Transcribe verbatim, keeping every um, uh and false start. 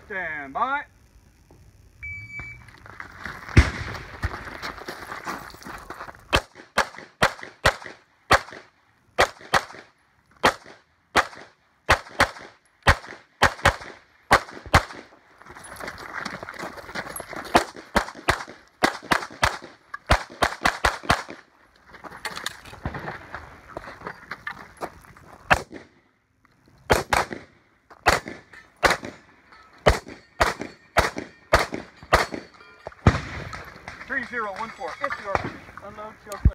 Stand by. three zero one four, if you're unload your